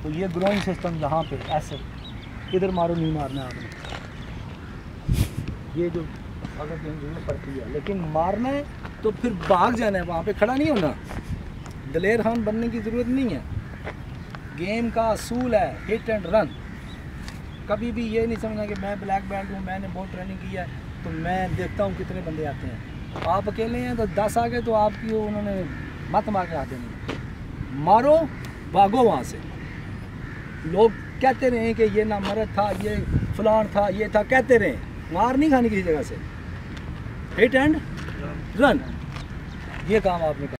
तो ये growing system यहाँ पे ऐसे इधर मारो, नहीं मारना है आपने, ये जो अगर जरूरत पड़ती है, लेकिन मारना है तो फिर भाग जाना है, वहाँ पे खड़ा नहीं होना। दलेर खान बनने की ज़रूरत नहीं है। गेम का असूल है हिट एंड रन। कभी भी ये नहीं समझना कि मैं ब्लैक बेल्ट हूँ, मैंने बहुत ट्रेनिंग की है तो मैं देखता हूँ कितने बंदे आते हैं। आप अकेले हैं तो 10 आ गए तो आपकी उन्होंने मत मार के आते नहीं, मारो भागो वहाँ से। लोग कहते रहे कि ये ना मरद था, ये फलान था, ये था, कहते रहे, मार नहीं खानी किसी जगह से। हिट एंड रन, ये काम आपने